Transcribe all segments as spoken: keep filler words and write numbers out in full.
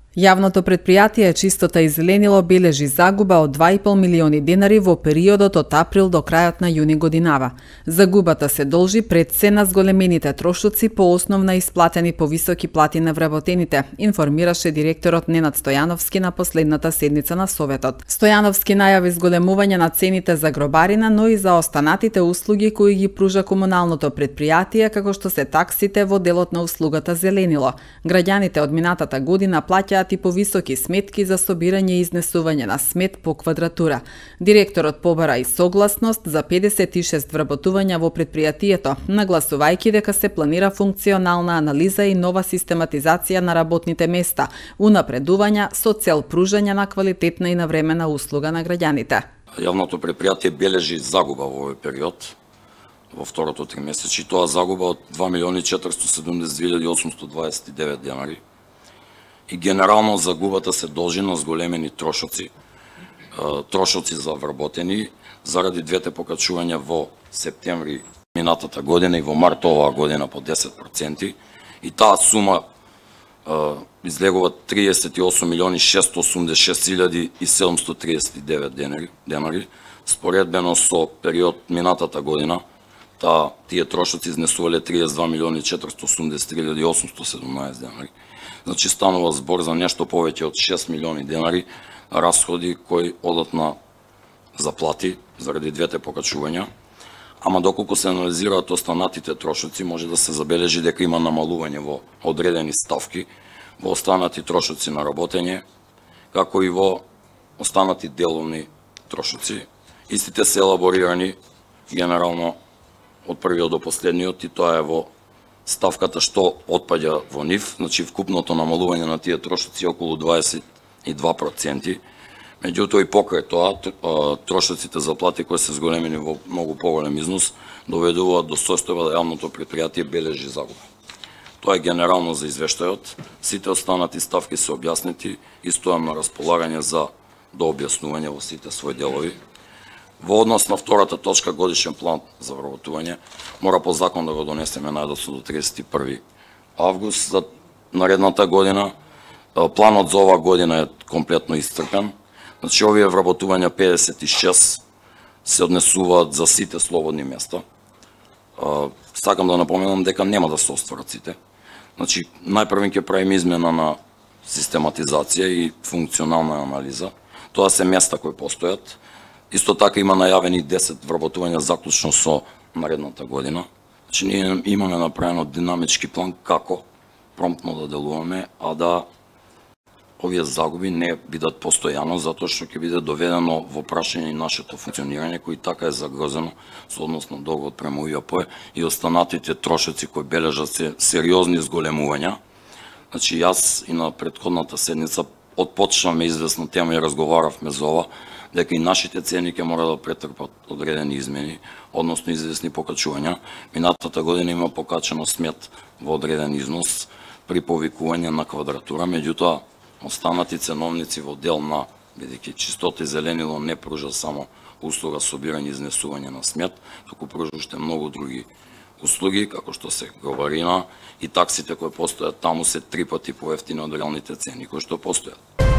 Јавното претпријатие Чистота и зеленило бележи загуба од два и пол милиони денари во периодот од април до крајот на јуни годинава. Загубата се должи пред се на зголемените трошоци по основ на исплатени повисоки плати на вработените, информираше директорот Ненад Стојановски на последната седница на Советот. Стојановски најави зголемување на цените за гробарина, но и за останатите услуги кои ги пружа комуналното претпријатие, како што се таксите во делот на услугата зеленило. Граѓаните од минатата година плаќаат и повисоки сметки за собирање и изнесување на смет по квадратура. Директорот побара и согласност за педесет и шест вработувања во претпријатието, нагласувајќи дека се планира функционална анализа и нова систематизација на работните места, унапредувања со цел пружање на квалитетна и навремена услуга на граѓаните. Јавното претпријатие бележи загуба во овој период, во второто тримесечје, тоа загуба од два милиони четиристо седумдесет две илјади осумсто дваесет и девет денари. И генерално загубата се должи на зголемени трошоци, трошоци за вработени, заради двете покачувања во септември минатата година и во март оваа година по десет проценти. И таа сума излегува триесет и осум милиони шестстотини осумдесет и шест илјади и седумсто триесет и девет денари. Споредбено со период минатата година, таа тие трошоци изнесувале триесет и два милиони четиристо осумдесет и три илјади и осумсто седумнаесет денари. Значи станува збор за нешто повеќе од шест милиони денари расходи кои одат на заплати заради двете покачувања. Ама доколку се анализираат останатите трошоци, може да се забележи дека има намалување во одредени ставки, во останати трошоци на работење, како и во останати деловни трошоци. Истите се елаборирани генерално од првиот до последниот и тоа е во ставката што отпаѓа во нив, значи вкупното намалување на тие трошоци е околу дваесет и два проценти. Меѓутоа и покрај тоа, трошоците за плати кои се зголемени во многу поголем износ, доведуваат до состојба да јавното претпријатие бележи загуба. Тоа е генерално за извештајот. Сите останати ставки се објаснети и стојам на располагање за дообјаснување во сите своји делови. Во однос на втората точка, годишен план за вработување, мора по закон да го донесеме најдосно до триесет и први август за наредната година. Планот за оваа година е комплетно исцрпен. Значи, овие вработувања педесет и шест се однесуваат за сите слободни места. Сакам да напоменам дека нема да се остварат сите. Значи, најпрво ќе правиме измена на систематизација и функционална анализа. Тоа се места кои постојат. Исто така има најавени десет вработувања заклучно со наредната година. Значи, ние имаме направено динамички план како промптно да делуваме, а да овие загуби не бидат постојано, затоа што ќе биде доведено во прашање и нашето функционирање, кој така е загрозено со однос на долгот према У Ј П и останатите трошоци кои бележат се сериозни зголемувања. Значи, јас и на претходната седница отпочнавме известна тема и разговаравме за ова, дека и нашите цени ќе мора да претрпат одредени измени, односно известни покачувања. Минатата година има покачено смет во одреден износ при повикување на квадратура, меѓутоа останати ценовници во дел на, бидејќи Чистота и зеленило не пружа само услуга собирање и изнесување на смет, туку пружа уште многу други услуги, како што се гробарина и таксите кои постојат таму се три пати поевтини од реалните цени кои што постојат.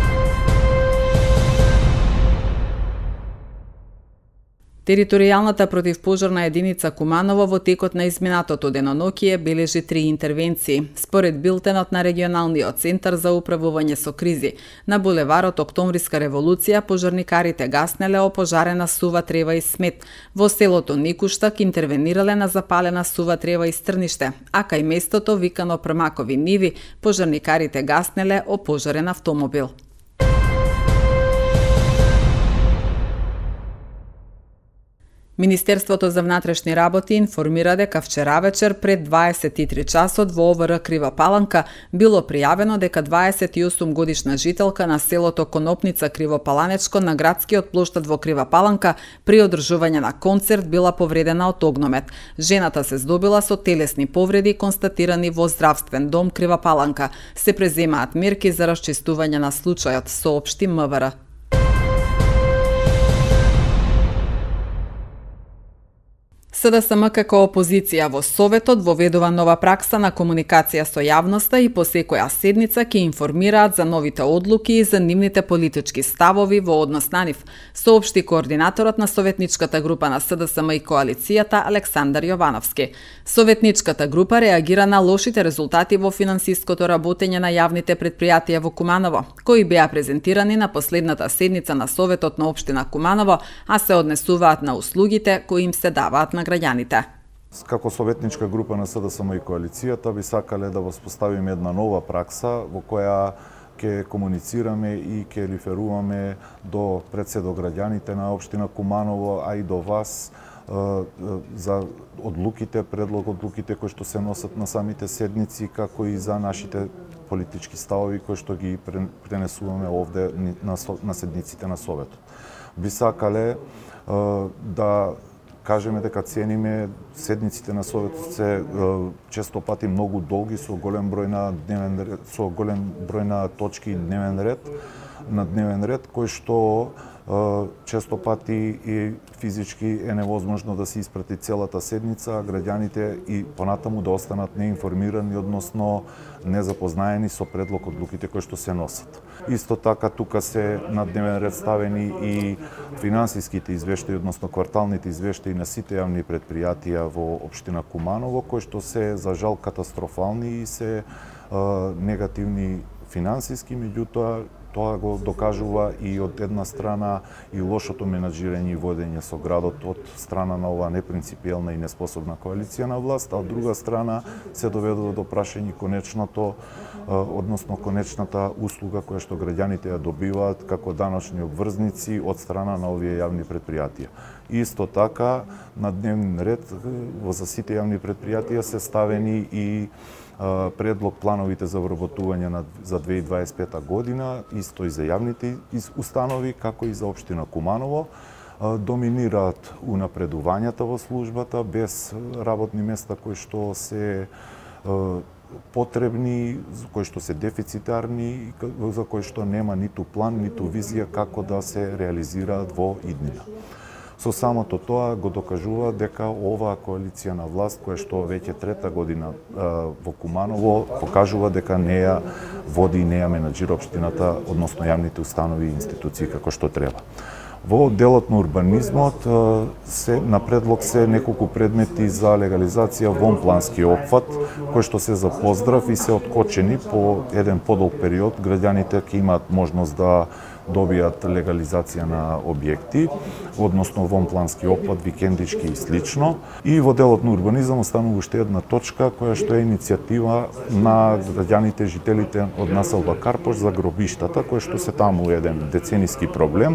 Територијалната противпожарна единица Куманово во текот на изминатото деноноќие бележи три интервенции. Според билтенот на регионалниот центар за управување со кризи, на булеварот Октомвриска револуција пожарникарите гаснеле опожарена сува трева и смет. Во селото Никуштак интервенирале на запалена сува трева и стрниште, а кај местото викано Прмакови ниви пожарникарите гаснеле опожарен автомобил. Министерството за внатрешни работи информира дека вчера вечер пред дваесет и три часот во О В Р Крива Паланка било пријавено дека дваесет и осум годишна жителка на селото Конопница Кривопаланечко на градскиот плоштад во Крива Паланка при одржување на концерт била повредена од огномет. Жената се здобила со телесни повреди констатирани во здравствен дом Крива Паланка. Се преземаат мерки за расчистување на случајот, соопшти М В Р. СДСМ како опозиција во Советот воведува нова пракса на комуникација со јавноста и по секоја седница ќе информираат за новите одлуки и за нивните политички ставови во однос на нив, соопшти координаторот на Советничката група на СДСМ и коалицијата Александар Јовановски. Советничката група реагира на лошите резултати во финансиското работење на јавните предпријатија во Куманово, кои беа презентирани на последната седница на Советот на општина Куманово, а се однесуваат на услугите кои им се даваат на граѓаните. Како Советничка група на СДСМ и коалицијата би сакале да воспоставиме една нова пракса во која ќе комуницираме и ќе реферуваме до пред се до граѓаните на општина Куманово, а и до вас за одлуките, предлог одлуките кои што се носат на самите седници, како и за нашите политички ставови кои што ги пренесуваме овде на седниците на Советот. Би сакале да кажеме дека цениме седниците на Советот се често пати многу долги со голем број на дневен ред, со голем број на точки дневен ред, на дневен ред кој што често пати и физички е невозможно да се испрати целата седница, а граѓаните и понатаму да останат неинформирани, односно незапознаени со предлог одлуките кои што се носат. Исто така тука се на дневен ред ставени и финансиските извештаи, односно кварталните извештаи на сите јавни предпријатија во општина Куманово, кои што се за жал катастрофални и се а, негативни финансиски, меѓутоа тоа го докажува и од една страна и лошото менаџирање и водење со градот од страна на оваа непринципиелна и неспособна коалиција на власт, а од друга страна се доведува до прашање конечното, односно конечната услуга која што граѓаните ја добиваат како даночни обврзници од страна на овие јавни предпријатија. Исто така на дневен ред во за сите јавни предпријатија се ставени и предлог плановите за вработување на, за две илјади дваесет и пета година, исто и за јавните установи, како и за општина Куманово. Доминираат унапредувањата во службата, без работни места кои што се потребни, кои што се дефицитарни, за кои што нема ниту план, ниту визија како да се реализираат во иднина. Со самото тоа го докажува дека оваа коалиција на власт, која што веќе трета година во Куманово, покажува дека не ја води и не ја менаџира општината, односно јавните установи и институции како што треба. Во делот на урбанизмот се на предлог се неколку предмети за легализација вон плански опфат, кои што се за поздрав и се откочени по еден подолг период. Граѓаните ќе имаат можност да добијат легализација на објекти, односно вонплански опфат, викендички и слично. И во делот на урбанизам останува уште една точка која што е иницијатива на граѓаните, жителите од населба Карпош за гробиштата, кои што се таму еден децениски проблем.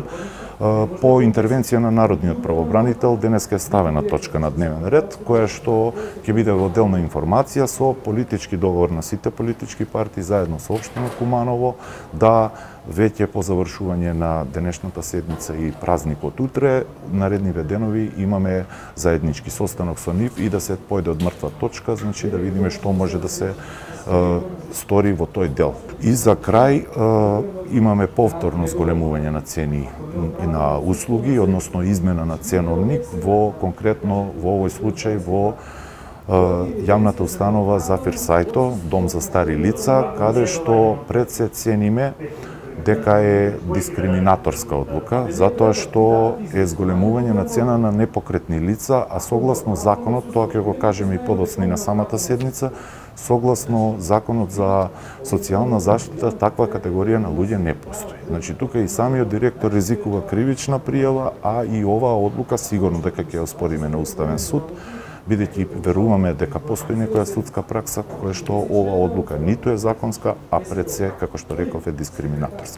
По интервенција на народниот правобранител денеска е ставена точка на дневен ред, која што ќе биде во делна информација со политички договор на сите политички партии заедно со општина Куманово да веќе по завршување на денешната седница и празникот утре, наредниве денови имаме заеднички состанок со нив и да се појде од мртва точка, значи да видиме што може да се е, стори во тој дел. И за крај е, имаме повторно зголемување на цени и на услуги, односно измена на ценовник во конкретно во овој случај во јавната установа Зафир Сајто, дом за стари лица, каде што пред се цениме дека е дискриминаторска одлука, затоа што е зголемување на цена на непокретни лица, а согласно законот, тоа ќе го кажеме и подоцна на самата седница, согласно законот за социјална заштита, таква категорија на луѓе не постои. Значи, тука и самиот директор ризикува кривична пријава, а и оваа одлука сигурно дека ќе ја оспориме на Уставен суд, бидејќи веруваме дека постои некоја судска пракса која што ова одлука ниту е законска, а пред се, како што реков, е дискриминаторска.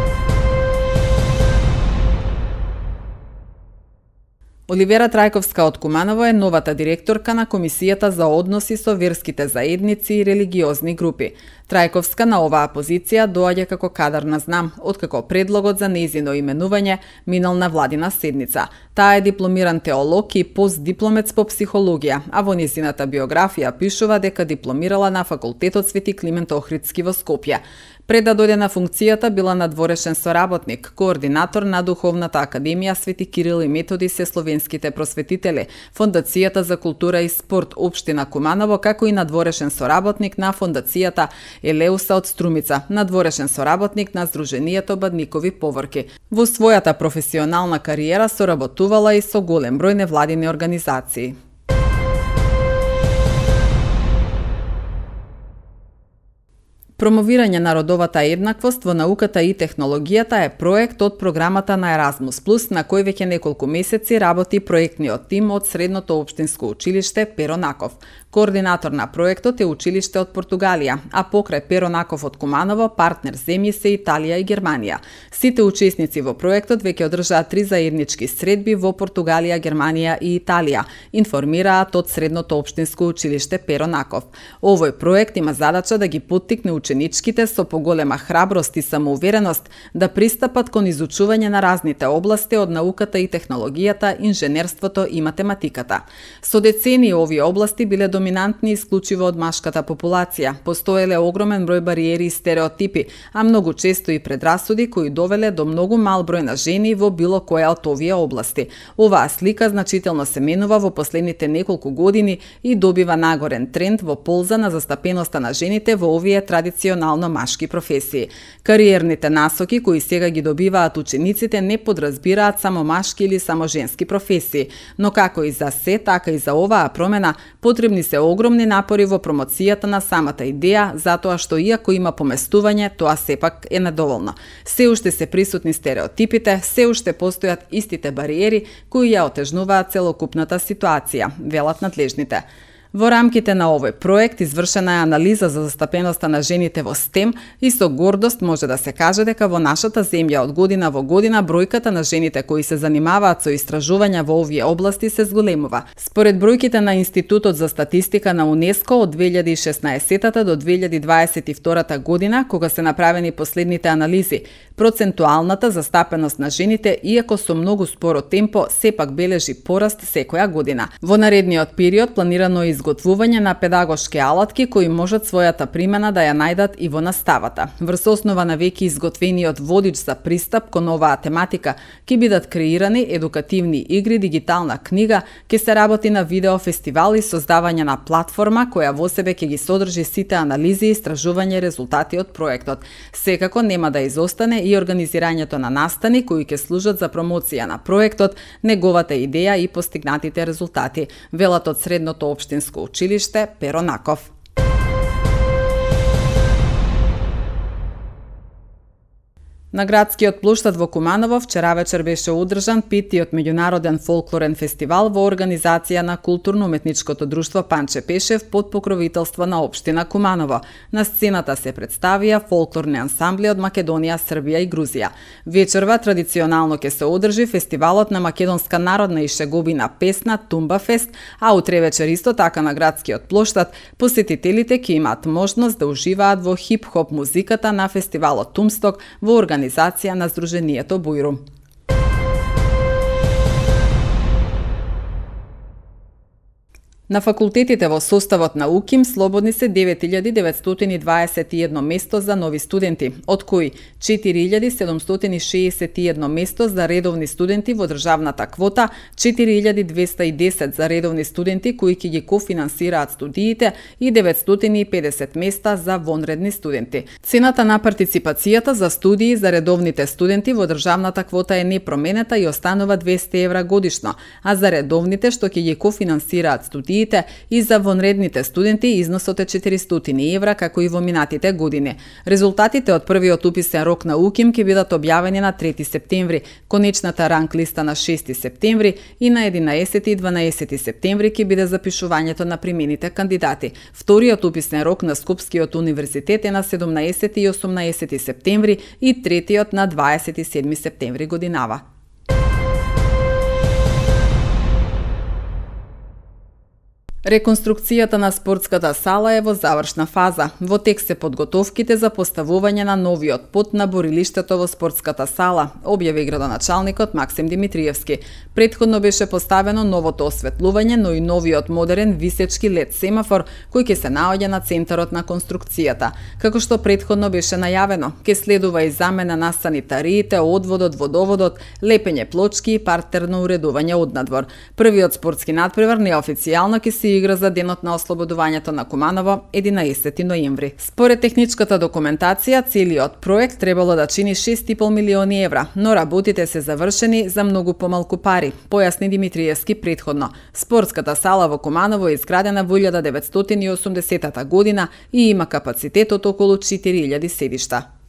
Оливера Трајковска од Куманово е новата директорка на Комисијата за односи со верските заедници и религиозни групи. Трајковска на оваа позиција доаѓа како кадарна знам, откако предлогот за нејзино именување минал на владина седница. Таа е дипломиран теолог и постдипломец по психологија, а во нејзината биографија пишува дека дипломирала на факултетот Свети Климент Охридски во Скопје. Пред да дојде на функцијата била надворешен соработник, координатор на Духовната академија Свети Кирил и Методи се словенските просветители, Фондацијата за култура и спорт општина Куманово, како и надворешен соработник на Фондацијата Елеуса од Струмица, надворешен соработник на Сдруженијето Бадникови поворки. Во својата професионална кариера соработувала и со голем број невладини организации. Промовирање на родовата еднаквост во науката и технологијата е проект од програмата на Еразмус плюс, на кој веќе неколку месеци работи проектниот тим од Средното општинско училиште Перо Наков. Координатор на проектот е училиште од Португалија, а покрај Перо Наков од Куманово, партнер земји се Италија и Германија. Сите учесници во проектот веќе одржаат три заеднички средби во Португалија, Германија и Италија, информираат од Средното општинско училиште Перо Наков. Овој проект има задача да ги поттикне ученичките со поголема храброст и самоувереност да пристапат кон изучување на разните области од науката и технологијата, инженерството и математиката. Со децении овие области биле доминантни исклучиво од машката популација. Постоеле огромен број бариери и стереотипи, а многу често и предрасуди кои довеле до многу мал број на жени во било која од овие области. Оваа слика значително се менува во последните неколку години и добива нагорен тренд во полза на застапеноста на жените во овие традиционално машки професии. Кариерните насоки кои сега ги добиваат учениците не подразбираат само машки или само женски професии, но како и за се, така и за оваа промена потребни се огромни напори во промоцијата на самата идеја, затоа што иако има поместување, тоа сепак е недоволно. Се уште се присутни стереотипите, се уште постојат истите бариери кои ја отежнуваат целокупната ситуација, велат надлежните. Во рамките на овој проект извршена е анализа за застапеноста на жените во стем и со гордост може да се каже дека во нашата земја од година во година бројката на жените кои се занимаваат со истражувања во овие области се зголемува. Според бројките на Институтот за статистика на УНЕСКО од две илјади и шеснаесетта до две илјади дваесет и втора година, кога се направени последните анализи, процентуалната застапеност на жените, иако со многу споро темпо, сепак бележи пораст секоја година. Во наредниот период планирано е изготвување на педагошки алатки кои можат својата примена да ја најдат и во наставата. Врз основа на веќе изготвениот водич за пристап кон оваа тематика ќе бидат креирани едукативни игри, дигитална книга, ќе се работи на видео фестивал и создавање на платформа која во себе ќе ги содржи сите анализи и истражување резултати од проектот. Секако нема да изостане и организирањето на настани кои ќе служат за промоција на проектот, неговата идеја и постигнатите резултати, велат од Средното општинско училиште Перо Наков. На градскиот плоштад во Куманово вчера вечер беше одржан петиот меѓународен фолклорен фестивал во организација на културно-уметничкото друштво Панче Пешев под покровителство на општина Куманово. На сцената се представија фолклорни ансамбли од Македонија, Србија и Грузија. Вечерва традиционално ќе се одржи фестивалот на македонска народна и шеговина песна Тумба Фест, а утре вечер исто така на градскиот плоштад посетителите ќе имаат можност да уживаат во хип-хоп музиката на фестивалот Тумсток во организација организација на Сдруженијето Бујрум. На факултетите во составот на УКИМ слободни се девет илјади деветстотини дваесет и едно место за нови студенти, од кои четири илјади седумстотини шеесет и едно место за редовни студенти во државната квота, четири илјади двеста и десет за редовни студенти кои ќе ги кофинансираат студиите и деветстотини и педесет места за вонредни студенти. Цената на партиципацијата за студии за редовните студенти во државната квота е непроменета и останува двесте евра годишно, а за редовните што ќе ги кофинансираат студии и за вонредните студенти износот е четиристотини евра како и во минатите години. Резултатите од првиот уписен рок на УКИМ ќе бидат објавени на трети септември, конечната ранг листа на шести септември и на единаесети и дванаесети септември ќе биде запишувањето на примените кандидати. Вториот уписен рок на Скопскиот универзитет е на седумнаесети и осумнаесети септември и третиот на дваесет и седми септември годинава. Реконструкцијата на спортската сала е во завршна фаза. Во тек се подготовките за поставување на новиот пот на борилиштето во спортската сала, објави градоначалникот Максим Димитриевски. Претходно беше поставено новото осветлување, но и новиот модерен висечки лед семафор кој ќе се наоѓа на центарот на конструкцијата. Како што претходно беше најавено, ќе следува и замена на санитариите, одводот, водоводот, лепење плочки и партерно уредување однадвор. Првиот спортски надпревар неофицијално ќе се игра за денот на ослободувањето на Куманово единаесети ноември. Според техничката документација, целиот проект требало да чини шест и пол милиони евра, но работите се завршени за многу помалку пари, појасни Димитриевски претходно. Спортската сала во Куманово е изградена во илјада деветстотини и осумдесетата година и има капацитет од околу четири илјади седишта.